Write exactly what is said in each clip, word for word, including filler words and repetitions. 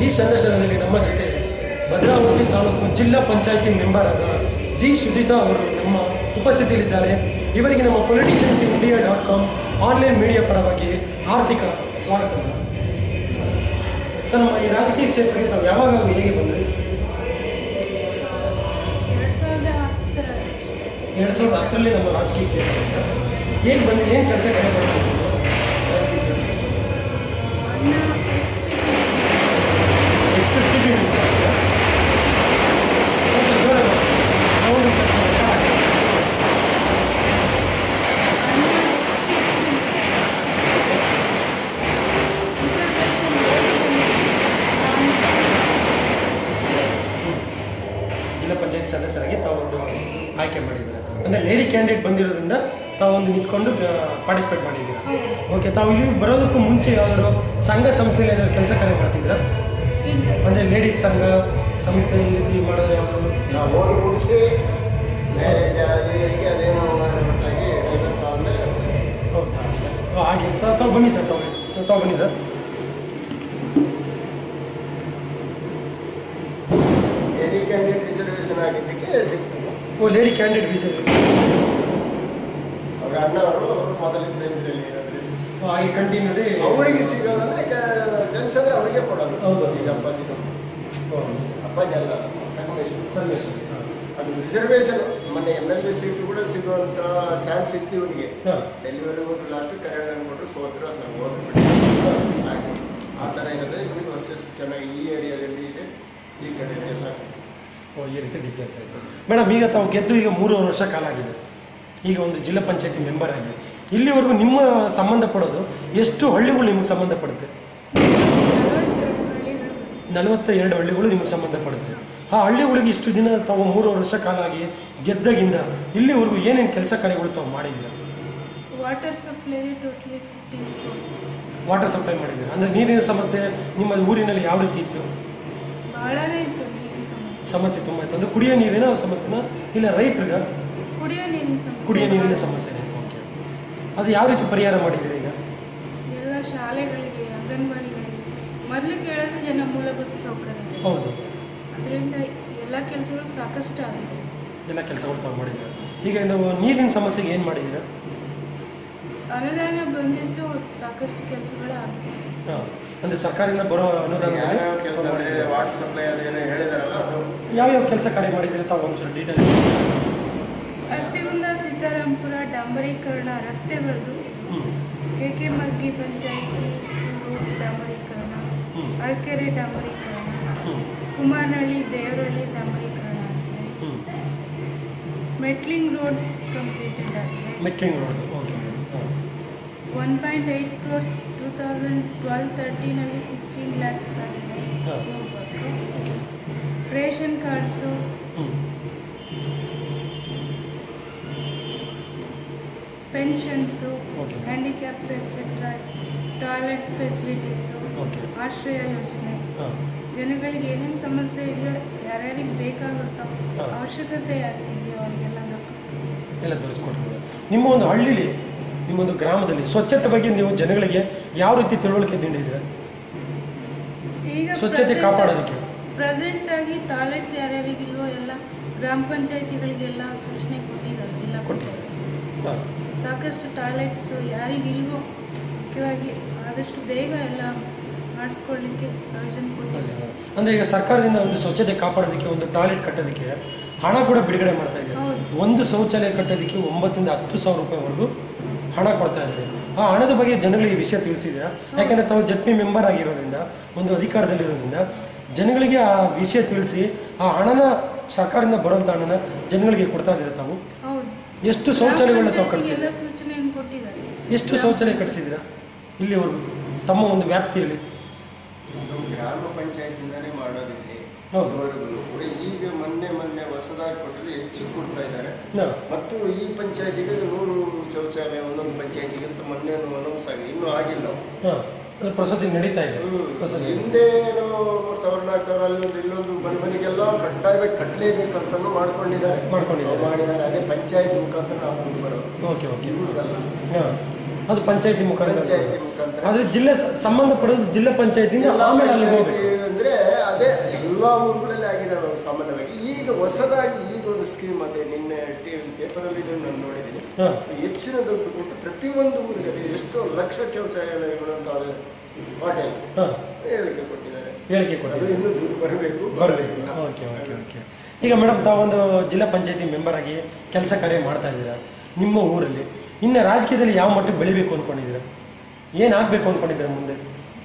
ಈ ಸಂದರ್ಶನದಲ್ಲಿ ನಮ್ಮ ಜೊತೆ ಭದ್ರಾವತಿ ತಾಲೂಕು ಜಿಲ್ಲಾ ಪಂಚಾಯಿತಿ ಮೆಂಬರ್ ಆದ ಜಿ ಸುಜಿತಾ ಅವರು ನಮ್ಮ ಉಪಸ್ಥಿತಿಯಲ್ಲಿದ್ದಾರೆ. ಇವರಿಗೆ ನಮ್ಮ politicians in India dot com online media ಪರವಾಗಿ ಆರ್ಥಿಕ ಸ್ವಾಗತ. ಸರ್, ನಮ್ಮ ಈ ರಾಜಕೀಯ ಕ್ಷೇತ್ರಕ್ಕೆ ತಾವು ಯಾವಾಗ ಹೇಗೆ ಬಂದ್ರಿ? ಎರಡು ಸಾವಿರದ ಹತ್ತರಲ್ಲಿ ನಮ್ಮ ರಾಜಕೀಯ ಕ್ಷೇತ್ರ ಹೇಗೆ ಬಂದ್ರಿ? ಏನು ಕೆಲಸ ಕಾರ್ಯ ಮಾಡ್ತೀವಿ ಎಕ್ಸಿಕ್ಯೂಟಿವ್ ಸೌಂಡ್ ಜಿಲ್ಲಾ ಪಂಚಾಯತ್ ಸದಸ್ಯರಾಗಿ ತಾವೊಂದು ಆಯ್ಕೆ ಮಾಡಿದ್ದೀರಾ. ಅಂದರೆ ಲೇಡಿ ಕ್ಯಾಂಡಿಡೇಟ್ ಬಂದಿರೋದ್ರಿಂದ ತಾವೊಂದು ನಿಂತ್ಕೊಂಡು ಪಾರ್ಟಿಸಿಪೇಟ್ ಮಾಡಿದ್ದೀರಾ. ಓಕೆ, ತಾವು ಇಲ್ಲಿ ಬರೋದಕ್ಕೂ ಮುಂಚೆ ಯಾವ್ದಾದ್ರು ಸಂಘ ಸಂಸ್ಥೆಯಲ್ಲಿ ಏನಾದ್ರು ಕೆಲಸ ಕಾರ್ಯ ಮಾಡ್ತಿದ್ದೀರಾ? ಅಂದರೆ ಲೇಡೀಸ್ ಸಂಘ ಸಂಸ್ಥೆ ಈ ರೀತಿ ಮಾಡೋದು ಯಾವುದು? ಓದಿ ಮುಗಿಸಿ ಮ್ಯಾರೇಜ್ ಆಗಿ ಅದೇನೋ ಒಟ್ಟಾಗಿ ಡೈವರ್ಸ್ ಆದಮೇಲೆ. ಹೌದಾ? ಹಾಗೆ ತಾವು ಬನ್ನಿ ಸರ್, ತಾವು ತಾವು ಬನ್ನಿ ಸರ್. ಲೇಡಿ ಕ್ಯಾಂಡಿಡೇಟ್ ರಿಸರ್ವೇಷನ್ ಆಗಿದ್ದಕ್ಕೆ ಸಿಕ್ತು. ಓ, ಲೇಡಿ ಕ್ಯಾಂಡಿಡೇಟ್ ವಿಜಯ್ ಅವರ ಅಣ್ಣವರು ಮೊದಲಿಂದ ಇದರಲ್ಲಿ ಇರೋದ್ರಿಂದ ಹಾಗೆ ಕಂಟಿನ್ಯೂಲಿ ಅವರಿಗೆ ಸಿಗೋದಂದ್ರೆ ಜನಿಸಿದ್ರೆ ಅವರಿಗೆ ಕೊಡೋದು. ಹೌದು. ಈಗ ಅಪ್ಪಾಜಿ ಅಪ್ಪಾಜಿ ಅಲ್ಲ, ಸಂಗಮೇಶ್ವರ ಸಂದೇಶ ಅದು ರಿಸರ್ವೇಷನ್. ಮೊನ್ನೆ ಎಮ್ ಎಲ್ ಎ ಸೀಟ್ ಕೂಡ ಸಿಗುವಂಥ ಚಾನ್ಸ್ ಇತ್ತು ಇವರಿಗೆ. ಡೆಲಿವರಿ ಹೋದ್ರು ಲಾಸ್ಟ್ ಕರೆಂಟ್ ಅಂದ್ಬಿಟ್ರು ಸೋದ್ರು, ಅಥವಾ ಓದ್ಬಿಟ್ಟು ಹಾಗೆ ಆ ಥರ ಇರೋದ್ರೆ ಇವರಿಗೆ ವರ್ಚಸ್ ಚೆನ್ನಾಗಿ ಈ ಏರಿಯಾದಲ್ಲಿ ಇದೆ, ಈ ಕಡೆ ಎಲ್ಲ. ಓ, ಈ ರೀತಿ ಡಿಫ್ರೆನ್ಸ್ ಆಯಿತು. ಮೇಡಮ್, ಈಗ ತಾವು ಗೆದ್ದು ಈಗ ಮೂರುವರೆ ವರ್ಷ ಕಾಲ ಆಗಿದೆ. ಈಗ ಒಂದು ಜಿಲ್ಲಾ ಪಂಚಾಯತಿ ಮೆಂಬರ್ ಆಗಿ ಇಲ್ಲಿವರೆಗೂ ನಿಮ್ಮ ಸಂಬಂಧಪಡೋದು ಎಷ್ಟು ಹಳ್ಳಿಗಳು ನಿಮಗೆ ಸಂಬಂಧಪಡುತ್ತೆ? ನಲವತ್ತ ಎರಡು ಹಳ್ಳಿಗಳು ನಿಮಗೆ ಸಂಬಂಧಪಡುತ್ತೆ. ಆ ಹಳ್ಳಿಗಳಿಗೆ ಇಷ್ಟು ದಿನ ತಾವು ಮೂರುವರೆ ವರ್ಷ ಕಾಲ ಆಗಿ ಗೆದ್ದಾಗಿಂದ ಇಲ್ಲಿವರೆಗೂ ಏನೇನು ಕೆಲಸ ಕಾರ್ಯಗಳು ತಾವು ಮಾಡಿದ್ದೀರಾ? Water supply totally fifteen crores water supply ಮಾಡಿದ್ದೀರಾ. ಅಂದರೆ ನೀರಿನ ಸಮಸ್ಯೆ ನಿಮ್ಮ ಊರಿನಲ್ಲಿ ಯಾವ ರೀತಿ ಇತ್ತು? ಬಹಳನೇ ಇತ್ತು ನೀರಿನ ಸಮಸ್ಯೆ. ಸಮಸ್ಯೆ ತುಂಬ ಇತ್ತು. ಅಂದರೆ ಕುಡಿಯೋ ನೀರಿನ ಸಮಸ್ಯೆನ ಇಲ್ಲ ರೈತರಿಗೆ ಕುಡಿಯೋ ನೀರಿನ ಸಮಸ್ಯೆ ಕುಡಿಯೋ ನೀರಿನ ಸಮಸ್ಯೆ. ಓಕೆ, ಅದು ಯಾವ ರೀತಿ ಪರಿಹಾರ ಮಾಡಿದ್ದೀರಿ? ಈಗ ಎಲ್ಲ ಶಾಲೆಗಳಿಗೆ, ಅಂಗನವಾಡಿಗಳಿಗೆ ಮೊದಲು ಕೇಳೋದು ಜನ ಮೂಲಭೂತ ಸೌಕರ್ಯ. ಹೌದು, ಅದರಿಂದ ಎಲ್ಲ ಕೆಲಸಗಳು ಸಾಕಷ್ಟು ಆಗಿದೆ. ಎಲ್ಲ ಕೆಲಸಗಳು ತಾವು ಮಾಡಿದ್ದೀರಾ. ಈಗ ನಾವು ನೀರಿನ ಸಮಸ್ಯೆಗೆ ಏನು ಮಾಡಿದ್ದೀರಾ? ಅನುದಾನ ಬಂದಿದ್ದು ಸಾಕಷ್ಟು ಕೆಲಸಗಳು ಆಗಿದೆ. ಹಾಂ, ಅಂದರೆ ಸರ್ಕಾರದಿಂದ ಬರೋ ಅನುದಾನ ಕೆಲಸ ವಾಟರ್ ಸಪ್ಲೈ ಅದೇನೋ ಹೇಳಿದಾರಲ್ಲ, ಅದು ಯಾವ್ಯಾವ ಕೆಲಸ ಕಾರ್ಯ ಮಾಡಿದ್ದೀರಾ ತಾವು ಒಂಚೂರು ಡೀಟೇಲ್? ಅರ್ತಿಗುಂದ ಸೀತಾರಾಂಪುರ ಡಾಂಬರೀಕರಣ ರಸ್ತೆಗಳದ್ದು, K K Maggi panchayat roads ಡಾಂಬರೀಕರಣ, ಅರಕೆರೆ ಡಾಂಬರೀಕರಣ, ಕುಮಾರನಹಳ್ಳಿ ದೇವರಹಳ್ಳಿ ಡಾಂಬರೀಕರಣ ಆಗಿದೆ. ಮೆಟ್ಲಿಂಗ್ ರೋಡ್ಸ್ ಕಂಪ್ಲೀಟೆಡ್ ಆಗಿದೆ. Metalling road, okay. One point eight crores two thousand twelve ತರ್ಟೀನಲ್ಲಿ ಸಿಕ್ಸ್ಟೀನ್ ಲ್ಯಾಕ್ಸ್ ಆಗಿದೆ. Ration cards, pensions, handicaps etcetera, toilet facilities, ಆಶ್ರಯ ಯೋಜನೆ, ಜನಗಳಿಗೆ ಏನೇನು ಸಮಸ್ಯೆ ಇದೆಯೋ ಯಾರ್ಯಾರಿಗೆ ಬೇಕಾಗುತ್ತೋ ಅವಶ್ಯಕತೆ ಯಾರಿದೆಯೋ ಅವರಿಗೆಲ್ಲ ದೊರಕಿಸ್ಕೊಡಿ ಎಲ್ಲ ದೊರಕಿಸ್ಕೊಡ್ಬೋದು. ನಿಮ್ಮ ಒಂದು ಹಳ್ಳಿಲಿ, ನಿಮ್ಮೊಂದು ಗ್ರಾಮದಲ್ಲಿ ಸ್ವಚ್ಛತೆ ಬಗ್ಗೆ ನೀವು ಜನಗಳಿಗೆ ಯಾವ ರೀತಿ ತಿಳುವಳಿಕೆ ನೀಡಿದ್ದೀರಾ? ಈಗ ಸ್ವಚ್ಛತೆ ಕಾಪಾಡೋದಕ್ಕೆ ಪ್ರೆಸೆಂಟ್ ಆಗಿ ಟಾಯ್ಲೆಟ್ಸ್ ಯಾರ್ಯಾರಿಗಿಲ್ವೋ ಎಲ್ಲ ಗ್ರಾಮ ಪಂಚಾಯತಿಗಳಿಗೆಲ್ಲ ಸೂಚನೆ ಕೊಟ್ಟಿದ್ದಾರೆ. ಜಿಲ್ಲಾ ಪಂಚಾಯತಿ ಸಾಕಷ್ಟು ಟಾಯ್ಲೆಟ್ಸು ಯಾರಿಗಿಲ್ವೋ ಮುಖ್ಯವಾಗಿ ಆದಷ್ಟು ಬೇಗ ಎಲ್ಲ ಮಾಡಿಸ್ಕೊಳ್ಳಿಕ್ಕೆ ಪ್ರಯೋಜನ ಕೊಟ್ಟಿದ್ದಾರೆ. ಅಂದರೆ ಈಗ ಸರ್ಕಾರದಿಂದ ಒಂದು ಸ್ವಚ್ಛತೆ ಕಾಪಾಡೋದಕ್ಕೆ ಒಂದು ಟಾಯ್ಲೆಟ್ ಕಟ್ಟೋದಕ್ಕೆ ಹಣ ಕೂಡ ಬಿಡುಗಡೆ ಮಾಡ್ತಾ ಇದ್ದಾರೆ. ಒಂದು ಶೌಚಾಲಯ ಕಟ್ಟೋದಕ್ಕೆ ಒಂಬತ್ತರಿಂದ ಹತ್ತು ಸಾವಿರ ರೂಪಾಯಿವರೆಗೂ ಹಣ ಕೊಡ್ತಾ ಇದ್ದಾರೆ. ಆ ಹಣದ ಬಗ್ಗೆ ಜನಗಳಿಗೆ ವಿಷಯ ತಿಳಿಸಿದ್ದೀರಾ? ಯಾಕಂದರೆ ತಾವು ಜಡ್ ಪಿ ಮೆಂಬರ್ ಆಗಿರೋದ್ರಿಂದ, ಒಂದು ಅಧಿಕಾರದಲ್ಲಿರೋದ್ರಿಂದ ಜನಗಳಿಗೆ ಆ ವಿಷಯ ತಿಳಿಸಿ ಆ ಹಣನ ಸರ್ಕಾರದಿಂದ ಬರುವಂಥ ಹಣನ ಜನಗಳಿಗೆ ಕೊಡ್ತಾ ಇದ್ದೀರಾ ತಾವು? ಎಷ್ಟು ಶೌಚಾಲಯಗಳನ್ನ ತಾವು ಕಟ್ಟಿಸಿದ್ದೀರಾ? ಎಷ್ಟು ಶೌಚಾಲಯ ಕಟ್ಟಿಸಿದ್ದೀರಾ ಇಲ್ಲಿವರೆಗೂ ತಮ್ಮ ಒಂದು ವ್ಯಾಪ್ತಿಯಲ್ಲಿ? ಗ್ರಾಮ ಪಂಚಾಯತಿಂದಾನೇ ಮಾಡೋದಿದೆ ಕೂಡ. ಈಗ ಮೊನ್ನೆ ಮೊನ್ನೆ ಹೊಸದಾಗಿ ಕೊಟ್ಟರೆ ಹೆಚ್ಚು ಕೊಡ್ತಾ ಇದ್ದಾರೆ. ಮತ್ತು ಈ ಪಂಚಾಯತಿಗೆ ನೂರು ಶೌಚಾಲಯ ಒಂದೊಂದು ಪಂಚಾಯತಿಗೆ ಅಂತ ಮೊನ್ನೆ ಅನೌನ್ಸ್ ಆಗಿದೆ, ಇನ್ನೂ ಆಗಿಲ್ಲ. ಪ್ರೊಸೆಸಿಂಗ್ ನಡೀತಾ ಇದೆ. ಹಿಂದೇನು ಸಾವಿರ ನಾಲ್ಕು ಸಾವಿರ ಅಲ್ಲೊಂದು ಇಲ್ಲೊಂದು ಮನೆ ಮನೆಗೆಲ್ಲ ಕಟ್ಟಾಗಿ ಕಟ್ಟಲೇಬೇಕಂತನೂ ಮಾಡ್ಕೊಂಡಿದ್ದಾರೆ ಮಾಡ್ಕೊಂಡಿದ್ದಾರೆ ಮಾಡಿದ್ದಾರೆ ಅದೇ ಪಂಚಾಯತಿ ಮುಖಾಂತರ ನಾವು ಬರೋದು. ಓಕೆ ಓಕೆ ಇವ್ರದಲ್ಲ, ಅದು ಪಂಚಾಯತಿ ಮುಖಾಂತರ ಪಂಚಾಯತಿ ಮುಖಾಂತರ ಆದರೆ ಜಿಲ್ಲೆ ಸಂಬಂಧಪಡೋದು ಜಿಲ್ಲಾ ಪಂಚಾಯತಿಂದ ಆಮೇಲೆ ಅಲ್ಲಿ ಹೋಗ್ಬೇಕು ಅಂದರೆ ಅದೇ ಎಲ್ಲ ಊರುಗಳಲ್ಲಿ ಆಗಿದ್ದಾವೆ ಸಾಮಾನ್ಯವಾಗಿ. ಈಗ ಹೊಸದಾಗಿ ಈಗ ಒಂದು ಸ್ಕೀಮ್ ಅದೇ ನಿನ್ನೆ ಟಿ ವಿ ಪೇಪರಲ್ಲಿ ನಾನು ನೋಡಿದ್ದೀನಿ. ಹೆಚ್ಚಿನ ದುಡ್ಡು ಕೊಟ್ಟು ಪ್ರತಿಯೊಂದು ಊರಿಗೆ ಅದೇ ಎಷ್ಟೋ ಲಕ್ಷ ಶೌಚಾಲಯಗಳು ಅಂತ ಹೋಟೆಲ್ ಹೇಳಿಕೆ ಕೊಟ್ಟಿದ್ದಾರೆ. ಹೇಳಿಕೆ ಕೊಟ್ಟು ಅದು ಇನ್ನೂ ದುಡ್ಡು ಬರಬೇಕು ಬರಬೇಕು. ಓಕೆ ಓಕೆ ಓಕೆ ಈಗ ಮೇಡಮ್ ತಾವೊಂದು ಜಿಲ್ಲಾ ಪಂಚಾಯತಿ ಮೆಂಬರ್ ಆಗಿ ಕೆಲಸ ಕಾರ್ಯ ಮಾಡ್ತಾ ಇದ್ದೀರಾ ನಿಮ್ಮ ಊರಲ್ಲಿ. ಇನ್ನು ರಾಜಕೀಯದಲ್ಲಿ ಯಾವ ಮಟ್ಟಕ್ಕೆ ಬೆಳಿಬೇಕು ಅಂದ್ಕೊಂಡಿದ್ದೀರಾ? ಏನಾಗಬೇಕು ಅಂದ್ಕೊಂಡಿದ್ದೀರಾ ಮುಂದೆ?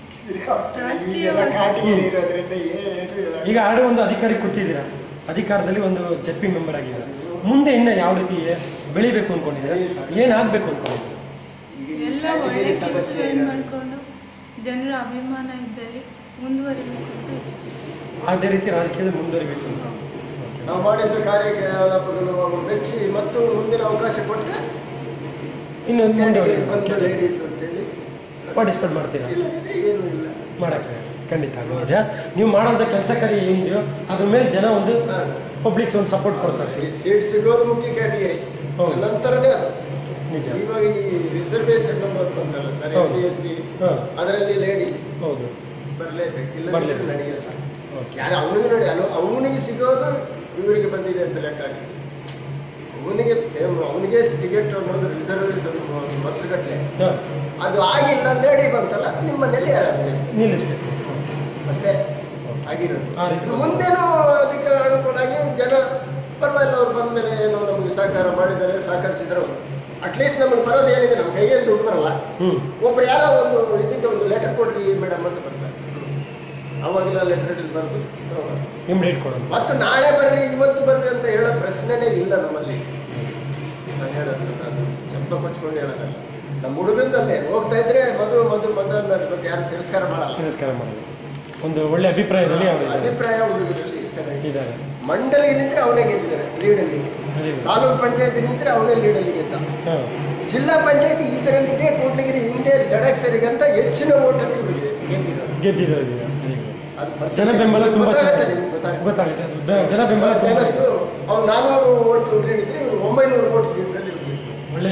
ಈಗ ಆಡೋ ಒಂದು ಅಧಿಕಾರಿ ಕೂತಿದ್ದೀರಾ, ಅಧಿಕಾರದಲ್ಲಿ ಒಂದು ಜೆಡ್ ಪಿ ಮೆಂಬರ್ ಆಗಿದ್ದೀರಾ. ಮುಂದೆ ಇನ್ನು ಯಾವ ರೀತಿ ಬೆಳಿಬೇಕು ಅಂದ್ಕೊಂಡಿದ್ದೀರಾ? ಏನಾಗಬೇಕು ಅಂದ್ಕೊಂಡಿದ್ದೀರಾ? ಎಲ್ಲ ಒಳ್ಳೆ ಕೆಲಸಗಳನ್ನು ಮಾಡಿಕೊಂಡು ಜನರ ಅಭಿಮಾನ ಇದ್ದಲ್ಲಿ ಮುಂದುವರಿಬೇಕು ಅಂತ ಇಚ್ಛೆ. ಅದೇ ರೀತಿ ರಾಜಕೀಯದಲ್ಲಿ ಮುಂದುವರಿಬೇಕು ಅಂತ ನಾವು ಮಾಡಿದ್ದ ಕಾರ್ಯಕಲಾಪಗಳು ಮೆಚ್ಚಿ ಮತ್ತು ಮುಂದಿನ ಅವಕಾಶ ಕೊಟ್ಟರೆ ಇನ್ನೊಂದು ಮುಂದೆ ಲೇಡೀಸ್ ಅಂತೇಳಿ ಪಾರ್ಟಿಸಿಪೇಟ್ ಮಾಡ್ತೀರಾ? ಇಲ್ಲದಿದ್ರೆ ಏನೂ ಇಲ್ಲ ಮಾಡೋಕ್ಕೆ ಖಂಡಿತ ಅದು ನಿಜ. ನೀವು ಮಾಡೋಂಥ ಕೆಲಸ ಕಾರ್ಯ ಏನಿದೆಯೋ ಅದ್ರ ಮೇಲೆ ಜನ ಒಂದು ಪಬ್ಲಿಕ್ ಒಂದು ಸಪೋರ್ಟ್ ಕೊಡ್ತಾರೆ. ಸೀಟ್ ಸಿಗೋದು ಮುಖ್ಯ ಕ್ಯಾಟಗರಿ, ನಂತರನೇ ಅದು ನಿಜ. ಇವಾಗ ಈ ರಿಸರ್ವೇಶನ್ ನಂಬರ್ ಬಂತಲ್ಲ sir, S C S T, ಅದರಲ್ಲಿ ಲೇಡಿ ಹೌದು ಬರಲೇಬೇಕು, ಇಲ್ಲ ನಡೆಯಲ್ಲ. ಯಾರು ಅವನಿಗೆ ನೋಡಿ ಅಲ್ಲ ಅವನಿಗೆ ಸಿಗೋದು ಇವರಿಗೆ ಬಂದಿದೆ ಅಂತ ಲೆಕ್ಕ ಹಾಕಿ ಅವನಿಗೆ ಅವನಿಗೆ ಟಿಕೆಟ್ ಅನ್ನೋದು ರಿಸರ್ವೇಶನ್ ವರ್ಷಗಟ್ಟಲೆ ಅದು ಆಗಿಲ್ಲ ಲೇಡಿ ಬಂತಲ್ಲ ನಿಮ್ಮ ಮನೇಲಿ ಯಾರಾದ್ರೂ ನಿಲ್ಲಿಸಿ ನಿಲ್ಲಿಸ್ಬೇಕು ಅಷ್ಟೇ ಆಗಿರೋದು. ಮುಂದೇನೂ ಅದಕ್ಕೆ ಅನುಕೂಲವಾಗಿ ಜನ ಪರವಾಗಿಲ್ಲ ಅವ್ರು ಬಂದ ಮೇಲೆ ಏನೋ ನಮಗೆ ಸಹಕಾರ ಮಾಡಿದ್ದಾರೆ, ಸಹಕರಿಸಿದ್ರು. ಅಟ್ಲೀಸ್ಟ್ ನಮಗೆ ಬರೋದು ಏನಿದೆ ನಮ್ಮ ಕೈಯಲ್ಲಿ ದುಡ್ಡು ಬರಲ್ಲ. ಒಬ್ರು ಯಾರೋ ಒಂದು ಇದಕ್ಕೆ ಒಂದು ಲೆಟರ್ ಕೊಡ್ರಿ ಮೇಡಮ್ ಅಂತ ಬರ್ತಾರೆ, ಅವಾಗೆಲ್ಲ ಲೆಟರ್ ಬರೆದು ಇಮಿಡಿಯೇಟ್ ಕೊಡೋದು. ಮತ್ತು ನಾಳೆ ಬರ್ರಿ ಇವತ್ತು ಬರ್ರಿ ಅಂತ ಹೇಳೋ ಪ್ರಶ್ನೆನೇ ಇಲ್ಲ ನಮ್ಮಲ್ಲಿ. ನಾನು ಹೇಳೋದು ನಾನು ಚಂಪ ಕೊಚ್ಕೊಂಡು ಹೇಳೋದಲ್ಲ. ನಮ್ಮ ಹುಡುಗಂದಲ್ಲೇ ಹೋಗ್ತಾ ಇದ್ರೆ ಮದುವೆ ಮದುವೆ ಮದುವೆ ಅನ್ನೋದ್ರ ಬಗ್ಗೆ ಯಾರು ತಿರಸ್ಕಾರ ಮಾಡಲ್ಲ. ತಿರಸ್ಕಾರ ಮಾಡಲ್ಲ. ಒಂದು ಒಳ್ಳೆ ಅಭಿಪ್ರಾಯದಲ್ಲಿ ಅಭಿಪ್ರಾಯ ಹುಡುಗರಲ್ಲಿ ಚೆನ್ನಾಗಿದ್ದಾರೆ. ಇದ್ದಾರೆ. ಮಂಡಳಿಗೆ ನಿಂತರೆ ಅವನೇ ಗೆದ್ದಿದ್ದಾರೆ ಲೀಡಲ್ಲಿ, ತಾಲೂಕು ಪಂಚಾಯತಿ ನಿಂತರೆ ಅವನೇ ಲೀಡಲ್ಲಿ ಗೆದ್ದ. ಜಿಲ್ಲಾ ಪಂಚಾಯತಿ ಈ ಥರಲ್ಲಿ ಇದೆ, ಕೂಡ್ಲಿಗಿರಿ ಹಿಂದೆ ಜಡಕ್ಸರಿಗಂತ ಹೆಚ್ಚಿನ ಓಟಲ್ಲಿ ಇವರಿಗೆ ಗೆದ್ದಿರೋದು ಗೆದ್ದಿರೋದು ಅದು ಜನ ಬೆಂಬಲ ತುಂಬ ಗೊತ್ತಾಗುತ್ತೆ. ಜನ ಬೆಂಬಲ ಜನದ್ದು ಅವ್ರು ನಾನ್ನೂರು ಓಟ್ ನೀಡಿದ್ರೆ ಇವರು ಒಂಬೈನೂರು ಓಟ್ ನೀಡಿದ್ರಲ್ಲಿ ಒಳ್ಳೆ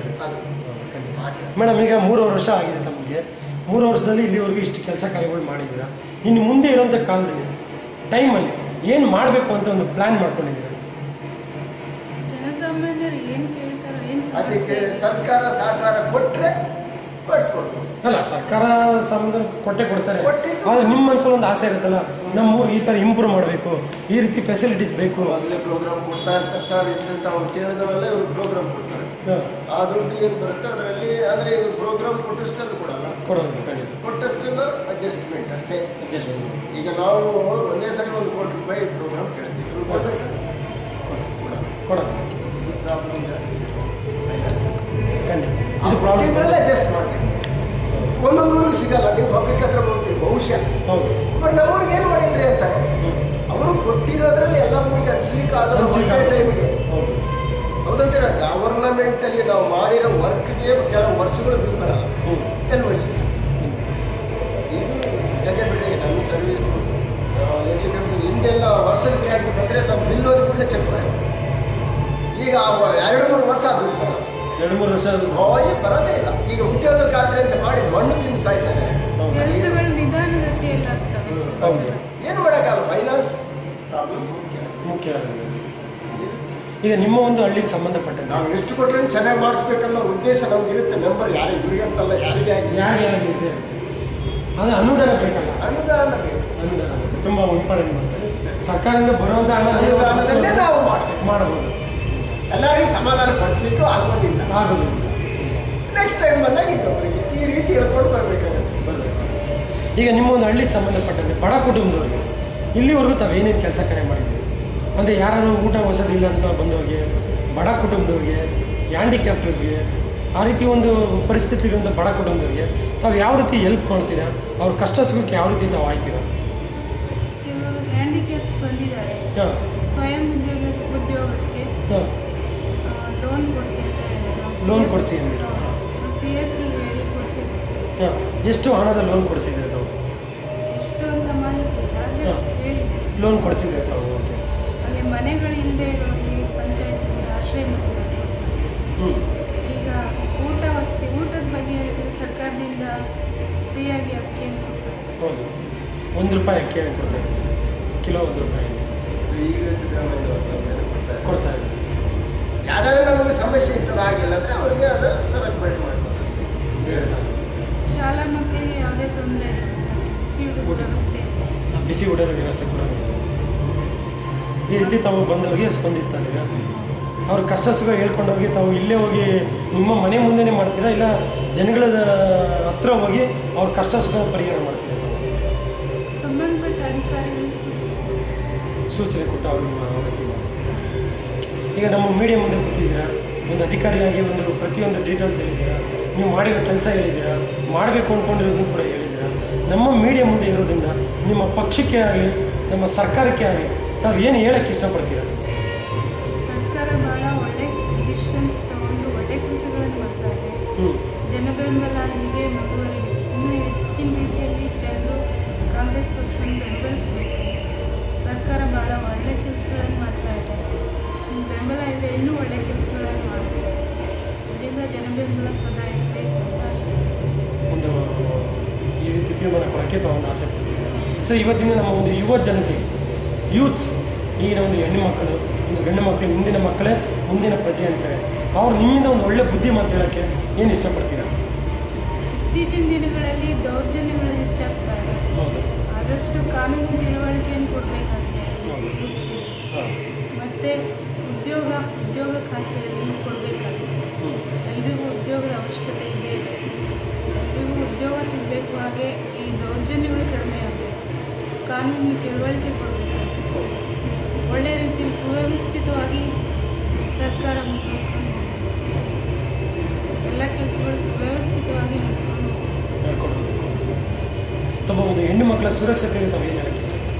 ಮೇಡಮ್. ಈಗ ಮೂರುವರೆ ವರ್ಷ ಆಗಿದೆ ತಮಗೆ. ಮೂರು ವರ್ಷದಲ್ಲಿ ಇಲ್ಲಿವರೆಗೂ ಇಷ್ಟು ಕೆಲಸ ಕಾರ್ಯಗಳು ಮಾಡಿದ್ದೀರಾ. ಇನ್ನು ಮುಂದೆ ಇರೋಂಥ ಕಾಲದಲ್ಲಿ ಟೈಮಲ್ಲಿ ಏನು ಮಾಡಬೇಕು ಅಂತ ಒಂದು ಪ್ಲ್ಯಾನ್ ಮಾಡ್ಕೊಂಡಿದ್ದೀರಾ? ಜನಸಾಮಾನ್ಯರು ಏನು ಕೇಳ್ತಾರೋ ಏನು ಅದಕ್ಕೆ ಸರ್ಕಾರ ಸಹಕಾರ ಕೊಟ್ಟರೆ ಬಡಿಸ್ಕೊಡ್ಬೋದು. ಅಲ್ಲ, ಸರ್ಕಾರ ಸಂಬಂಧ ಕೊಟ್ಟೆ ಕೊಡ್ತಾರೆ. ಆದರೆ ನಿಮ್ಮ ಮನಸ್ಸಲ್ಲಿ ಒಂದು ಆಸೆ ಇರುತ್ತಲ್ಲ, ನಮ್ಮೂರು ಈ ಥರ ಇಂಪ್ರೂವ್ ಮಾಡಬೇಕು, ಈ ರೀತಿ ಫೆಸಿಲಿಟೀಸ್ ಬೇಕು. ಮೊದಲೇ ಪ್ರೋಗ್ರಾಮ್ ಕೊಡ್ತಾ ಇರ್ತಾರೆ ಸರ್, ಇಂತ ಅವ್ರು ಕೇಳಿದವಲ್ಲ ಇವ್ರು ಪ್ರೋಗ್ರಾಮ್ ಕೊಡ್ತಾರೆ. ಆ ದುಡ್ಡು ಏನು ಬರುತ್ತೆ ಅದರಲ್ಲಿ, ಆದರೆ ಇವ್ರು ಪ್ರೋಗ್ರಾಮ್ ಕೊಟ್ಟಷ್ಟನ್ನು ಕೊಡಲ್ಲ, ಕೊಡೋದು ಖಂಡಿತ ಕೊಟ್ಟಷ್ಟನ್ನು ಅಡ್ಜಸ್ಟ್ಮೆಂಟ್ ಅಷ್ಟೇ. ಅಡ್ಜಸ್ಟ್ಮೆಂಟ್ ಈಗ ನಾವು ಒಂದೇ ಸರಿ ಒಂದು ಕೋಟಿ ರೂಪಾಯಿ ಪ್ರೋಗ್ರಾಮ್ ಕೇಳ್ತೀವಿ, ಇವ್ರು ಕೊಡಬೇಕಾ? ಕೊಡೋದು ಇದು ಪ್ರಾಬ್ಲಮ್ ಜಾಸ್ತಿ ಫೈನಾನ್ಸ್ ಖಂಡಿತ. ಇದು ಪ್ರಾಬ್ಲಮ್ ಇದರಲ್ಲೇ ಅಡ್ಜಸ್ಟ್ ಮಾಡಬೇಕು. ಒಂದೊಂದು ಊರಿಗೆ ಸಿಗಲ್ಲ, ನೀವು ಪಬ್ಲಿಕ್ ಹತ್ರ ಹೋಗ್ತೀವಿ ಬಹುಶಃ. ಹೌದು. ಬಟ್ ನಮ್ಮೂರಿಗೆ ಏನು ಮಾಡಿಲ್ರಿ ಅಂತಾರೆ. ಅವರು ಕೊಟ್ಟಿರೋದ್ರಲ್ಲಿ ಎಲ್ಲ ಊರಿಗೆ ಹಂಚ್ಲಿಕ್ಕೆ ಆಗೋ ಟೈಮಿಗೆ ಹೌದಂತೀರ. ಗವರ್ನಮೆಂಟಲ್ಲಿ ನಾವು ಮಾಡಿರೋ ವರ್ಕ್ಗೆ ಕೆಲವು ವರ್ಷಗಳು ಬಿಲ್ ಬರಲ್ಲ, ಎಲ್ ವಯಸ್ಸು. ಇದು ಗಜ ಬಿಡ್ರಿ ನಮ್ಮ ಸರ್ವೀಸು ಹೆಚ್ಚು ಕಮ್ಮಿ ಹಿಂದೆಲ್ಲ ವರ್ಷದ ಗ್ರ್ಯಾಂಟ್ ಬಂದರೆ ನಾವು ಬಿಲ್ ಹೋದ ಕೂಡಲೇ ಚೆಕ್ ಮಾಡಿ. ಈಗ ಎರಡು ಮೂರು ವರ್ಷ ಅದು ಬರಲ್ಲ, ಎರಡು ಮೂರು ವರ್ಷ ಹೋಗಿ ಬರೋದೇ ಇಲ್ಲ. ಈಗ ಉದ್ಯೋಗ ಖಾತ್ರಿ ಅಂತ ಮಾಡಿ ಮಣ್ಣು ತಿಂದು ಸಾಯ್ತಾ ಇದ್ದಾರೆ. ಕೆಲಸಗಳು ನಿಧಾನಗತಿಯಲ್ಲಿ ಆಗ್ತವೆ. ಹೌದು. ಏನು ಮಾಡೋಕ್ಕಲ್ಲ, ಫೈನಾನ್ಸ್ ಪ್ರಾಬ್ಲಮ್ ಮುಖ್ಯ ಮುಖ್ಯ. ಈಗ ನಿಮ್ಮ ಒಂದು ಹಳ್ಳಿಗೆ ಸಂಬಂಧಪಟ್ಟಂತೆ ನಾವು ಎಷ್ಟು ಕೊಟ್ಟರೆ ಚೆನ್ನಾಗಿ ಮಾಡಿಸ್ಬೇಕನ್ನೋ ಉದ್ದೇಶ ನಮಗಿರುತ್ತೆ. ಮೆಂಬರ್ ಯಾರು ಇವರಿಗೆ ಅಂತಲ್ಲ, ಯಾರಿಗೆ ಆಗಿ ಯಾರು ಯಾರಿಗಿದೆ ಆದರೆ ಅನುದಾನ ಬೇಕಲ್ಲ. ಅನುದಾನ ಬೇಕು, ಅನುದಾನ ತುಂಬ ಇಂಪಾರ್ಟೆಂಟ್ ಮಾಡ್ತಾರೆ. ಸರ್ಕಾರದಿಂದ ಬರುವಂಥ ಅನುದಾನದಲ್ಲೇ ನಾವು ಮಾಡಬೇಕು. ಮಾಡಬಹುದು. ಎಲ್ಲರಿಗೂ ಸಮಾಧಾನ ಪಡಿಸ್ಲಿಕ್ಕೂ ಆಗೋದಿಲ್ಲ. ಆಗೋದಿಲ್ಲ. ನೆಕ್ಸ್ಟ್ ಟೈಮ್ ಬಂದಾಗ ಇನ್ನೊಬ್ಬರಿಗೆ ಈ ರೀತಿ ಹೇಳ್ಕೊಂಡು ಬರಬೇಕಾಗುತ್ತೆ. ಬರಬೇಕು. ಈಗ ನಿಮ್ಮ ಒಂದು ಹಳ್ಳಿಗೆ ಸಂಬಂಧಪಟ್ಟಂತೆ ಬಡ ಕುಟುಂಬದವ್ರಿಗೆ ಇಲ್ಲಿವರೆಗೂ ತಾವು ಏನೇನು ಕೆಲಸ ಕಾರ್ಯ ಮಾಡಿದ್ದೀವಿ ಅಂದರೆ ಯಾರು ಊಟ ವಸತಿ ಇಲ್ಲ ಅಂತ ಬಂದವ್ರಿಗೆ, ಬಡ ಕುಟುಂಬದವ್ರಿಗೆ, ಹ್ಯಾಂಡಿಕ್ಯಾಪ್ಟರ್ಸ್ಗೆ, ಆ ರೀತಿ ಒಂದು ಪರಿಸ್ಥಿತಿ ಇರುವಂಥ ಬಡ ಕುಟುಂಬದವ್ರಿಗೆ ತಾವು ಯಾವ ರೀತಿ ಹೆಲ್ಪ್ ಮಾಡ್ತೀರಾ? ಅವ್ರ ಕಷ್ಟ ಸುಖಕ್ಕೆ ಯಾವ ರೀತಿ ತಾವು ಆಯ್ತೀರಾ? ಕೆಲವರು ಹ್ಯಾಂಡಿಕ್ಯಾಪ್ಸ್ ಬಂದಿದ್ದಾರೆ, ಹಾಂ ಸ್ವಯಂ ಉದ್ಯೋಗ ಉದ್ಯೋಗಕ್ಕೆ ಹಾಂ ಲೋನ್ ಕೊಡಿಸಿ ಅಂತ ಹೇಳಿದ್ರು. ಲೋನ್ ಕೊಡಿಸಿ ಅಂದ್ಬಿಟ್ಟು ಸಿ ಎಸ್ ಸಿ ಹೇಳಿ ಕೊಡಿಸಿದ್ರು. ಹಾಂ ಎಷ್ಟು ಹಣದ ಲೋನ್ ಕೊಡಿಸಿದ್ರೆ ತಾವು? ಎಷ್ಟು ಅಂತ ಮಾಹಿತಿ ಇಲ್ಲ, ಹಾಗೆ ಹೇಳಿದೆ. ಲೋನ್ ಕೊಡಿಸಿದ್ರೆ ತಾವು? ಓಕೆ. ಹಾಗೆ ಮನೆಗಳಿಲ್ಲದೆ ಇರೋರಿಗೆ ಪಂಚಾಯತಿಯಿಂದ ಆಶ್ರಯ ಮನೆಗಳು. ಹ್ಞೂ ಈಗ ಊಟ ವಸತಿ ಊಟದ ಬಗ್ಗೆ ಹೇಳ್ತೀವಿ, ಸರ್ಕಾರದಿಂದ ಫ್ರೀಯಾಗಿ ಅಕ್ಕಿಯನ್ನು ಕೊಡ್ತಾರೆ. ಹೌದು, ಒಂದು ರೂಪಾಯಿ ಅಕ್ಕಿಯನ್ನು ಕೊಡ್ತಾ ಇದ್ದಾರೆ, ಕಿಲೋ ಒಂದು ರೂಪಾಯಿ ಈಗ ಸಿದ್ದರಾಮಯ್ಯ ಕೊಡ್ತಾರೆ ಕೊಡ್ತಾ ಇದ್ದಾರೆ. ಯಾವ್ದಾದ್ರು ನಮಗೆ ಸಮಸ್ಯೆ ಇರ್ತದೆ ಆಗಿಲ್ಲ ಅಂದರೆ ಅವ್ರಿಗೆ ಅದು ಸೆಲೆಕ್ಟ್ ಮಾಡ್ಬೋದು ಅಷ್ಟೇ. ಶಾಲಾ ಮಕ್ಕಳಿಗೆ ಯಾವುದೇ ತೊಂದರೆ ಇಲ್ಲ, ಬಿಸಿ ಊಟದ ವ್ಯವಸ್ಥೆ ಬಿಸಿ ಊಟದ ವ್ಯವಸ್ಥೆ ಕೂಡ ಇದೆ. ಈ ರೀತಿ ತಾವು ಬಂದವರಿಗೆ ಸ್ಪಂದಿಸ್ತಾ ಇದ್ದೀರಾ? ಅವ್ರ ಕಷ್ಟ ಸುಖ ಹೇಳ್ಕೊಂಡೋಗಿ ತಾವು ಇಲ್ಲೇ ಹೋಗಿ ನಿಮ್ಮ ಮನೆ ಮುಂದೆನೇ ಮಾಡ್ತೀರಾ, ಇಲ್ಲ ಜನಗಳ ಹತ್ರ ಹೋಗಿ ಅವ್ರ ಕಷ್ಟ ಸುಖ ಪರಿಹಾರ ಮಾಡ್ತೀರಾ? ಸಂಬಂಧಪಟ್ಟ ಅಧಿಕಾರಿಗಳಿಗೆ ಸೂಚನೆ ಸೂಚನೆ ಕೊಟ್ಟು ಅವ್ರನ್ನ ಅವರತಿ ಮಾಡಿಸ್ತೀರಾ? ಈಗ ನಮ್ಮ ಮೀಡಿಯಾ ಮುಂದೆ ಕೂತಿದ್ದೀರಾ, ಒಂದು ಅಧಿಕಾರಿಯಾಗಿ ಒಂದು ಪ್ರತಿಯೊಂದು ಡೀಟೇಲ್ಸ್ ಹೇಳಿದ್ದೀರಾ, ನೀವು ಮಾಡಿರೋ ಕೆಲಸ ಹೇಳಿದ್ದೀರಾ, ಮಾಡಬೇಕು ಅಂದ್ಕೊಂಡಿರೋದನ್ನು ಕೂಡ ಹೇಳಿದ್ದೀರಾ. ನಮ್ಮ ಮೀಡಿಯಾ ಮುಂದೆ ಇರೋದ್ರಿಂದ ನಿಮ್ಮ ಪಕ್ಷಕ್ಕೆ ಆಗಲಿ ನಮ್ಮ ಸರ್ಕಾರಕ್ಕೆ ಆಗಲಿ ತಾವು ಏನು ಹೇಳೋಕ್ಕೆ ಇಷ್ಟಪಡ್ತೀರಾ? ಸರ್ಕಾರ ಭಾಳ ಒಳ್ಳೆ ಡಿಸಿಷನ್ಸ್ ತಗೊಂಡು ಒಳ್ಳೆ ಕೆಲಸಗಳನ್ನು ಮಾಡ್ತಾ ಇದೆ. ಹ್ಞೂ ಜನಬೆಂಬಲ ಹೀಗೆ ಮುಂದುವರಿಬೇಕು. ಇನ್ನೂ ಹೆಚ್ಚಿನ ರೀತಿಯಲ್ಲಿ ಜನರು ಕಾಂಗ್ರೆಸ್ ಪಕ್ಷವನ್ನು ಬೆಂಬಲಿಸಬೇಕು. ಸರ್ಕಾರ ಭಾಳ ಒಳ್ಳೆ ಕೆಲಸಗಳನ್ನು ಮಾಡ್ತಾ ಇದೆ. ಬೆಂಬಲ ಇದ್ದರೆ ಇನ್ನೂ ಒಳ್ಳೆ ಕೆಲಸಗಳನ್ನು ಮಾಡುತ್ತೆ. ಅದರಿಂದ ಜನಬೆಂಬಲ ಸದಾ ಇರಬೇಕು ಅಂತ ಆಶಿಸ್ತೀನಿ. ಒಂದು ಈ ರೀತಿ ತೀರ್ಮಾನ ಕೊಡೋಕ್ಕೆ ತಾವೊಂದು ಆಸೆ ಪಡ್ತೀವಿ. ಸೊ ಇವತ್ತಿನ ನಮ್ಮ ಒಂದು ಯುವ ಜನತೆಗೆ, ಯೂತ್ಸ್, ಈಗಿನ ಒಂದು ಹೆಣ್ಣು ಮಕ್ಕಳು, ಒಂದು ಗಂಡು ಮಕ್ಕಳು, ಹಿಂದಿನ ಮಕ್ಕಳೇ ಮುಂದಿನ ಪ್ರಜೆ ಅಂತಾರೆ. ಅವ್ರು ನಿಮ್ಮಿಂದ ಒಂದು ಒಳ್ಳೆ ಬುದ್ಧಿ ಮಾತು ಹೇಳೋಕ್ಕೆ ಏನು ಇಷ್ಟಪಡ್ತೀರಾ? ಇತ್ತೀಚಿನ ದಿನಗಳಲ್ಲಿ ದೌರ್ಜನ್ಯಗಳು ಹೆಚ್ಚಾಗ್ತಾ ಇದೆ. ಹೌದು, ಆದಷ್ಟು ಕಾನೂನು ತಿಳುವಳಿಕೆಯನ್ನು ಕೊಡಬೇಕಾಗಿದೆ ಯೂತ್ಸಿಗೆ. ಹಾಂ, ಮತ್ತು ಉದ್ಯೋಗ ಉದ್ಯೋಗ ಖಾತ್ರಿಯನ್ನು ಕೊಡಬೇಕಾಗಿದೆ. ಹ್ಞೂ, ಎಲ್ರಿಗೂ ಉದ್ಯೋಗದ ಅವಶ್ಯಕತೆ ಇದೆ ಇದೆ ಎಲ್ರಿಗೂ ಉದ್ಯೋಗ ಸಿಗಬೇಕು. ಹಾಗೆ ಈ ದೌರ್ಜನ್ಯಗಳು ಕಡಿಮೆ ಆಗಬೇಕು. ಕಾನೂನು ತಿಳುವಳಿಕೆ ಕೊಡಬೇಕಾಗಿದೆ. ಒಳ್ಳೆಯ ರೀತಿಯಲ್ಲಿ ಸುವ್ಯವಸ್ಥಿತವಾಗಿ ಸರ್ಕಾರ ನೋಡ್ಕೊಂಡು ಹೋಗ್ಬೇಕು. ಎಲ್ಲ ಕೆಲಸಗಳು ಸುವ್ಯವಸ್ಥಿತವಾಗಿ ನೋಡ್ಕೊಂಡು ಹೋಗ್ಬೇಕು. ಹೇಳ್ಕೊಂಡು ಹೋಗ್ಬೇಕು. ತಮ್ಮ ಒಂದು ಹೆಣ್ಣು ಮಕ್ಕಳ ಸುರಕ್ಷತೆಗೆ ತಾವು ಏನು ಹೇಳೋಕ್ಕೆ ಇಷ್ಟ?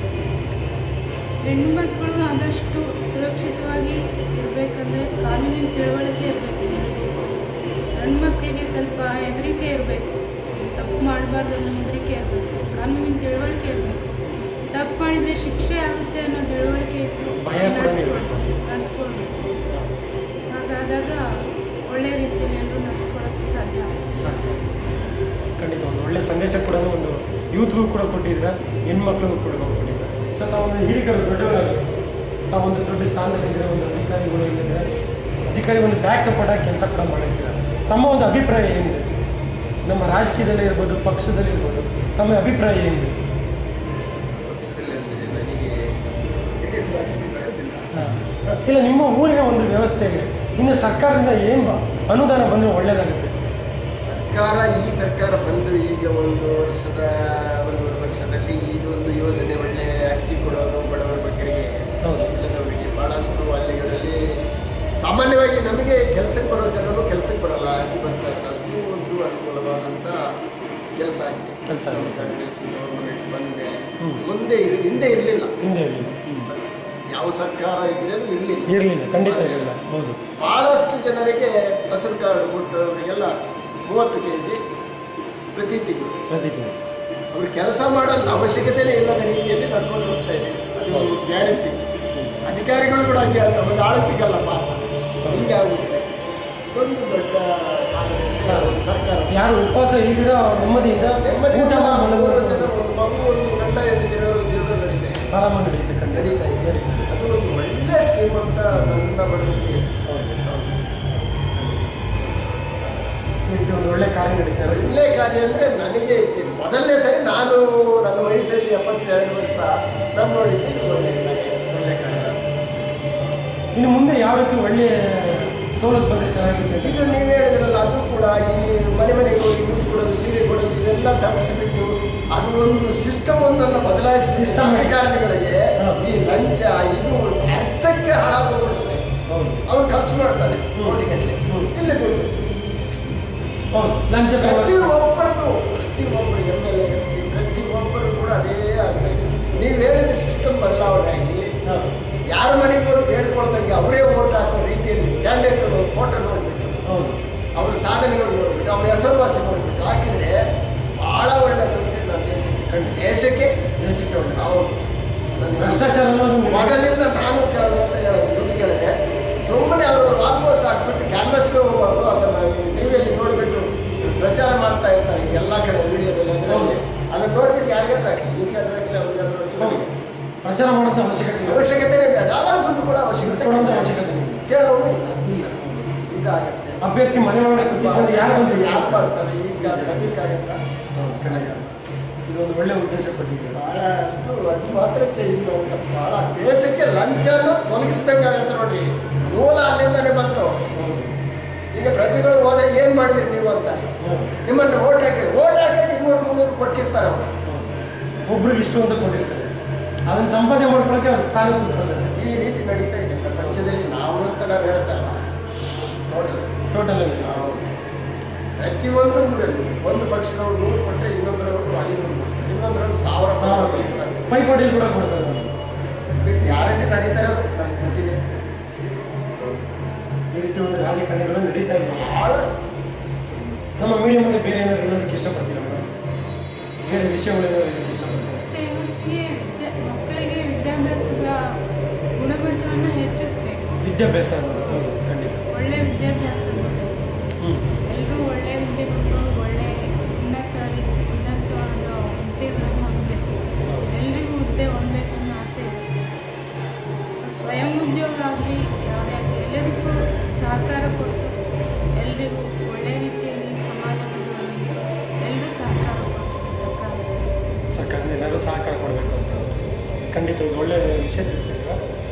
ಹೆಣ್ಣು ಮಕ್ಕಳು ಆದಷ್ಟು ಸುರಕ್ಷಿತವಾಗಿ ಇರಬೇಕಂದ್ರೆ ಕಾನೂನಿನ ತಿಳುವಳಿಕೆ ಇರಬೇಕು. ಹೆಣ್ಣು ಮಕ್ಕಳಿಗೆ ಸ್ವಲ್ಪ ಹೆದರಿಕೆ ಇರಬೇಕು. ತಪ್ಪು ಮಾಡಬಾರ್ದು ಅನ್ನೋ ಹೆದರಿಕೆ ಇರಬೇಕು. ಕಾನೂನಿನ ತಿಳುವಳಿಕೆ ಇರಬೇಕು. ತಪ್ಪು ಮಾಡಿದರೆ ಶಿಕ್ಷೆ ಆಗುತ್ತೆ ಅನ್ನೋ ತಿಳುವಳಿಕೆ ಇತ್ತು ಭಯ ಕೂಡ ಇರಬೇಕು. ನಡ್ಕೊಳ್ಬೇಕು. ಹಾಗಾದಾಗ ಒಳ್ಳೆಯ ರೀತಿಯಲ್ಲಿ ಎಲ್ಲರೂ ನಡ್ಕೊಳ್ಳೋಕ್ಕೆ ಸಾಧ್ಯ ಆಗುತ್ತೆ. ಸಾಧ್ಯ. ಖಂಡಿತ ಒಂದು ಒಳ್ಳೆಯ ಸಂದೇಶ ಕೂಡ ಒಂದು ಯೂತ್ಗೂ ಕೂಡ ಕೊಟ್ಟಿದ್ದೀರಾ, ಹೆಣ್ಮಕ್ಳಿಗೂ ಕೂಡ ಕೊಟ್ಟಿದ್ದೀರಾ. ಸೊ ತಾವೊಂದು ಹಿರಿಕರು ದೊಡ್ಡವರಾಗಿ ತಾವೊಂದು ದೊಡ್ಡ ಸ್ಥಾನದಲ್ಲಿದ್ದರೆ, ಒಂದು ಅಧಿಕಾರಿಗಳು ಇಲ್ಲಿದ್ದರೆ, ಅಧಿಕಾರಿ ಒಂದು ಬ್ಯಾಕ್ ಸಪೋರ್ಟ್ ಆಗಿ ಕೆಲಸ ಕೂಡ ಮಾಡಿದ್ದೀರಾ. ತಮ್ಮ ಒಂದು ಅಭಿಪ್ರಾಯ ಏನಿದೆ? ನಮ್ಮ ರಾಜಕೀಯದಲ್ಲಿ ಇರ್ಬೋದು, ಪಕ್ಷದಲ್ಲಿ ಇರ್ಬೋದು, ತಮ್ಮ ಅಭಿಪ್ರಾಯ ಏನಿದೆ? ಪಕ್ಷದಲ್ಲಿ ಅಂದರೆ ನನಗೆ ಬರೋದಿಲ್ಲ. ಹಾಂ, ಇಲ್ಲ ನಿಮ್ಮ ಊರಿನ ಒಂದು ವ್ಯವಸ್ಥೆಗೆ ಇನ್ನು ಸರ್ಕಾರದಿಂದ ಏನು ಅನುದಾನ ಬಂದರೆ ಒಳ್ಳೆಯದಾಗುತ್ತೆ? ಸರ್ಕಾರ ಈ ಸರ್ಕಾರ ಬಂದು ಈಗ ಒಂದು ವರ್ಷದ ಒಂದೂವರೆ ವರ್ಷದಲ್ಲಿ ಇದೊಂದು ಯೋಜನೆ ಒಳ್ಳೆ ಅಕ್ಕಿ ಕೊಡೋದು ಬಡವರ ಬಗ್ಗರಿಗೆ, ಹೌದು, ಇಲ್ಲದವರಿಗೆ ಭಾಳಷ್ಟು ಹಳ್ಳಿಗಳಲ್ಲಿ ಸಾಮಾನ್ಯವಾಗಿ ನಮಗೆ ಕೆಲಸಕ್ಕೆ ಬರೋ ಜನರು ಕೆಲಸಕ್ಕೆ ಬರಲ್ಲ, ಅಕ್ಕಿ ಬರ್ತಾ ಇದ್ದಾರೆ. ಅಷ್ಟು ಒಂದು ಅನುಕೂಲವಾದಂಥ ಕೆಲಸ ಆಗಿದೆ ಕೆಲಸ ಆಗಿದೆ. ಕಾಂಗ್ರೆಸ್ ಗೌರ್ಮೆಂಟ್ ಬಂದ ಮೇಲೆ. ಹ್ಞೂ. ಮುಂದೆ ಇರ್ ಹಿಂದೆ ಇರಲಿಲ್ಲ, ಹಿಂದೆ ಇರಲಿಲ್ಲ, ಯಾವ ಸರ್ಕಾರ ಇದ್ರೇನು ಇರಲಿಲ್ಲ ಇರಲಿಲ್ಲ, ಖಂಡಿತ ಇರಲಿಲ್ಲ. ಹೌದು, ಭಾಳಷ್ಟು ಜನರಿಗೆ ಹಸಿರು ಕಾರ್ಡ್ ಕೊಟ್ಟವರಿಗೆಲ್ಲ ಮೂವತ್ತು ಕೆ ಜಿ ಪ್ರತಿ ತಿಂಗಳು. ಪ್ರತಿ ತಿಂಗಳು ಅವರು ಕೆಲಸ ಮಾಡೋಂಥ ಅವಶ್ಯಕತೆನೇ ಇಲ್ಲದ ರೀತಿಯಲ್ಲಿ ನಡ್ಕೊಂಡು ಹೋಗ್ತಾ ಇದೆ. ಅದು ಗ್ಯಾರಂಟಿ. ಅಧಿಕಾರಿಗಳು ಕೂಡ ಹಂಗೆ ಹೇಳ್ತಾರೆ, ಒಂದು ಆಳು ಸಿಗಲ್ಲ ಪಾಪ, ಹಿಂಗೆ ಆಗುತ್ತೆ. ಇದೊಂದು ದೊಡ್ಡ ಸಾಧನೆ ಒಂದು ಸರ್ಕಾರ. ಯಾರು ಉಪವಾಸ ಇಲ್ದಿರೋ ನೆಮ್ಮದಿಯಿಂದ ನೆಮ್ಮದಿಯಿಂದ ಊಟ ಮಾಡಿ ಮೂರು ಮಲಗುವಂಥದ್ದು ಜನ, ಒಂದು ಮಗು, ಒಂದು ಗಂಡ ಹೆಂಡತಿರೋರು ಜೀವನ ನಡೀತಾ ಇದೆ, ಆರಾಮ ನಡೀತೆ, ಖಂಡಿತ ನಡೀತಾ ಇದೆ. ಅದು ಒಂದು ಒಳ್ಳೆ ಸ್ಕೀಮ್ ಅಂತ ನನ್ನ ಮನಸ್ಸಿಗೆ. ಇದು ಒಂದು ಒಳ್ಳೆ ಕಾರ್ಯ ನಡೀತಾ ಇದೆ. ಒಳ್ಳೆ ಕಾರ್ಯ ಅಂದರೆ ನನಗೆ ಮೊದಲನೇ ಸರಿ ನಾನು ನನ್ನ ವಯಸ್ಸಲ್ಲಿ ಎಪ್ಪತ್ತೆರಡು ವರ್ಷ ನಾನು ನೋಡಿದ್ದೆ ಇದು ಒಳ್ಳೆಯ ಕಾರ್ಯ. ಒಳ್ಳೆ ಕಾರ್ಯ. ಇನ್ನು ಮುಂದೆ ಯಾವ ರೀತಿ ಒಳ್ಳೆ ಸವಲತ್ತು ಬಂದರೆ ಚೆನ್ನಾಗಿರುತ್ತೆ? ಇದು ನೀವು ಹೇಳಿದ್ರಲ್ಲ, ಅದು ಕೂಡ ಈ ಮನೆ ಮನೆಗೆ ಹೋಗಿ ದುಡ್ಡು ಕೊಡೋದು, ಸೀರೆ ಕೊಡೋದು, ಇದೆಲ್ಲ ತಪ್ಪಿಸಿಬಿಟ್ಟು ಅದು ಒಂದು ಸಿಸ್ಟಮ್ ಒಂದನ್ನು ಬದಲಾಯಿಸಿ System. ರಾಜಕಾರಣಿಗಳಿಗೆ ಹಾ. ಈ ಲಂಚ ಇದು ಅರ್ಥಕ್ಕೆ ಹಾಳಾಗೋಗ್ಬಿಡ್ತದೆ. ಹೌದು, ಅವ್ರು ಖರ್ಚು ಮಾಡ್ತಾನೆ ಹ್ಮ್. ಕೋಟಿ ಗಟ್ಟಲೆ, ಹ್ಮ್. ಇಲ್ಲ ದುಡ್ಡು ಹೌದು, ಲಂಚ ಪ್ರತಿಯೊಬ್ಬರದು ಪ್ರತಿಯೊಬ್ಬರು M L A M P ಪ್ರತಿಯೊಬ್ಬರು ಕೂಡ ಅದೇ ಆಗ್ತಾ ಇದೆ. ನೀವು ಹೇಳಿದ ಸಿಸ್ಟಮ್ ಬದಲಾವಣೆ ಆಗಿ ಹಾಂ, ಯಾರ ಮನೆಗೆ ಹೋಗಿ ಬೇಡ್ಕೊಳ್ದಂಗೆ ಅವರೇ ಓಟ್ ಹಾಕೋ ರೀತಿಯಲ್ಲಿ ಕ್ಯಾಂಡಿಡೇಟ್ ಫೋಟೋ ನೋಡಿಬಿಟ್ಟು, ಹೌದು, ಅವ್ರ ಸಾಧನೆಗಳು ನೋಡಿಬಿಟ್ಟು, ಅವ್ರ ಹೆಸರುವಾಸಿ ನೋಡಿಬಿಟ್ಟು ಹಾಕಿದರೆ ಭಾಳ ಒಳ್ಳೆಯದಾಗುತ್ತೆ ನನ್ನ ದೇಶಕ್ಕೆ. ಕಂಡು ದೇಶಕ್ಕೆ ದೇಶಕ್ಕೆ ಒಳ್ಳೆ. ನಾವು ಭ್ರಷ್ಟಾಚಾರ ಅನ್ನೋದು ಮೊದಲಿಂದ ನಾನು ಕೇಳೋದು ಅಂತ ಹೇಳೋದು ದುಡ್ಡು ಕೇಳಿದ್ರೆ ಸುಮ್ಮನೆ ಅವರು ಆಲ್ಮೋಸ್ಟ್ ಹಾಕ್ಬಿಟ್ಟು ಕ್ಯಾನ್ವಸ್ಗೆ ಹೋಗ್ಬಾರ್ದು. ಅದನ್ನು ಟಿ ವಿಯಲ್ಲಿ ನೋಡಿಬಿಟ್ಟು ಪ್ರಚಾರ ಮಾಡ್ತಾ ಇರ್ತಾರೆ ಎಲ್ಲ ಕಡೆ ವಿಡಿಯೋದಲ್ಲಿ. ಅಂದರೆ ಯಾರಿಗಾದ್ರೂ ಆಗಲಿ, ನಿಮ್ಗಾದ್ರೂ ಆಗಲಿ, ಅವ್ರಿಗಾದ್ರೂ ಆಗಲಿ, ಪ್ರಚಾರ ಮಾಡೋಂಥ ಅವಶ್ಯಕತೆ ಇಲ್ಲ. ಅವಶ್ಯಕತೆನೇ ಬೇಡ. ಅವರ ದುಡ್ಡು ಕೂಡ ಅವಶ್ಯಕತೆ ಕೊಡೋಂಥ ಅವಶ್ಯಕತೆ ಇಲ್ಲ. ಕೇಳೋನು ಇಲ್ಲ. ಇಲ್ಲ. ಇದಾಗತ್ತೆ. ಅಭ್ಯರ್ಥಿ ಮನೆ ಒಳಗಡೆ ಕೂತಿದ್ದಾರೆ, ಯಾರು ಬಂದು ಯಾರು ಮಾಡ್ತಾರೆ ಈಗ ಸದ್ಯಕ್ಕಾಗತ್ತ. ಇದೊಂದು ಒಳ್ಳೆ ಉದ್ದೇಶ ಪಟ್ಟಿದ್ದೀವಿ. ಬಹಳಷ್ಟು ಅದು ಮಾತ್ರ ಚೇಂಜ್ ಉಂಟು. ಬಹಳ ದೇಶಕ್ಕೆ ಲಂಚನ್ನು ತೊಲಗಿಸ್ದಂಗೆ ಆಗತ್ತೆ ನೋಡ್ರಿ. ಮೂಲ ಅಲ್ಲಿಂದಾನೆ ಬಂತು. ಈಗ ಪ್ರಜೆಗಳು ಹೋದ್ರೆ ಏನ್ ಮಾಡಿದ್ರಿ ನೀವು ಅಂತಾರೆ. ನಿಮ್ಮನ್ನು ಓಟ್ ಹಾಕಿದ್ರು, ಓಟ್ ಹಾಕಿ ಇನ್ನೂರು ಮುನ್ನೂರು ಕೊಟ್ಟಿರ್ತಾರೆ ಅವರು. ಒಬ್ರಿಗೆ ಇಷ್ಟು ಅಂತ ಕೊಟ್ಟಿರ್ತಾರೆ, ಅದನ್ನ ಸಂಪಾದನೆ ಮಾಡ್ಕೊಳಕ್ಕೆ ಅವ್ರು ಸ್ಥಾನ ಕೂತ್ಕೊಳ್ತಾರೆ. ಈ ರೀತಿ ನಡೀತಾ ಇದೆ ಪ್ರಪಂಚದಲ್ಲಿ. ನಾವು ಅಂತ ನಾವು ಹೇಳ್ತಲ್ಲ, ಟೋಟಲ್ ಟೋಟಲ್ ಪ್ರತಿಯೊಂದು ಊರಲ್ಲಿ ಒಂದು ಪಕ್ಷದವ್ರು ನೂರು ಕೊಟ್ಟರೆ ಇನ್ನೊಬ್ಬರವರು ಐನೂರು ಕೊಡ್ತಾರೆ, ಇನ್ನೊಬ್ಬರವರು ಸಾವಿರ ಸಾವಿರ ಕೊಡ್ತಾರೆ. ಪೈಪೋಟಿ ಕೂಡ ಕೊಡ್ತಾರೆ. ಇದಕ್ಕೆ ಯಾರನ್ನು ನಡೀತಾರೆ ಅದು ನಮ್ಗೆ ಗೊತ್ತಿದೆ. ಈ ರೀತಿ ಒಂದು ರಾಜಕಾರಣಿಗಳು ನಡೀತಾ ಇದೆ. ಬಹಳಷ್ಟು ನಮ್ಮ ಮೀಡಿಯಾ ಮುಂದೆ ಬೇರೆ ಏನಾದ್ರು ಹೇಳೋದಕ್ಕೆ ಇಷ್ಟಪಡ್ತೀರಾ ಮೇಡಮ್? ಬೇರೆ ವಿಷಯಗಳೇನಾದ್ರು ಹೇಳೋದಕ್ಕೆ ಇಷ್ಟಪಡ್ತೀರಾ? ಮನಸ್ಸಿಗೆ ವಿದ್ಯಾ ಮಕ್ಕಳಿಗೆ ವಿದ್ಯಾಭ್ಯಾಸದ ಗುಣಮಟ್ಟವನ್ನು ಹೆಚ್ಚಿಸಬೇಕು. ವಿದ್ಯಾಭ್ಯಾಸ ಅನ್ನೋದು ಹೌದು, ಖಂಡಿತ. ಒಳ್ಳೆ ವಿದ್ಯಾಭ್ಯಾಸ ಎಲ್ಲರೂ ಒಳ್ಳೆ ವಿದ್ಯೆ ಪಡ್ಕೊಂಡು ಒಳ್ಳೆ ಉನ್ನತ ರೀತಿ ಉನ್ನತವಾದ ಹುದ್ದೆಗಳನ್ನು ಹೊಂದಬೇಕು. ಎಲ್ರಿಗೂ ಹುದ್ದೆ ಹೊಂದಬೇಕು ಅನ್ನೋ ಆಸೆ ಇರುತ್ತೆ. ಸ್ವಯಂ ಉದ್ಯೋಗ ಆಗಲಿ ಯಾವುದೇ ಆಗಲಿ ಎಲ್ಲದಕ್ಕೂ ಸಹಕಾರ ಕೊಟ್ಟು ಎಲ್ರಿಗೂ ಒಳ್ಳೆ ರೀತಿಯಲ್ಲಿ ಸಮಾಜವನ್ನು ಎಲ್ಲರೂ ಸಹಕಾರ ಕೊಡ್ತಾರೆ. ಸರ್ಕಾರ ಸರ್ಕಾರ ಎಲ್ಲರೂ ಸಹಕಾರ ಕೊಡಬೇಕು ಅಂತ ಖಂಡಿತ ಇದು ಒಳ್ಳೆಯ ವಿಷಯ ತಿಳಿಸಿದ್ದೀರಾ.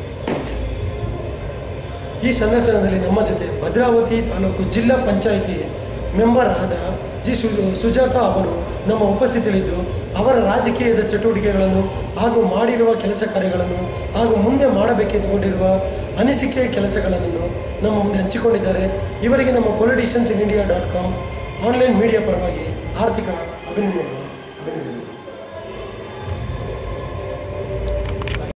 ಈ ಸಂದರ್ಶನದಲ್ಲಿ ನಮ್ಮ ಜೊತೆ ಭದ್ರಾವತಿ ತಾಲೂಕು ಜಿಲ್ಲಾ ಪಂಚಾಯಿತಿ ಮೆಂಬರ್ ಆದ ಜಿ ಸು ಸುಜಾತಾ ಅವರು ನಮ್ಮ ಉಪಸ್ಥಿತಿಯಲ್ಲಿದ್ದು ಅವರ ರಾಜಕೀಯದ ಚಟುವಟಿಕೆಗಳನ್ನು ಹಾಗೂ ಮಾಡಿರುವ ಕೆಲಸ ಕಾರ್ಯಗಳನ್ನು ಹಾಗೂ ಮುಂದೆ ಮಾಡಬೇಕೆಂದುಕೊಂಡಿರುವ ಅನಿಸಿಕೆ ಕೆಲಸಗಳನ್ನು ನಮ್ಮ ಮುಂದೆ ಹಂಚಿಕೊಂಡಿದ್ದಾರೆ. ಇವರಿಗೆ ನಮ್ಮ politicians in India dot com online media ಪರವಾಗಿ ಆರ್ಥಿಕ ಅಭಿನಂದನೆಗಳು.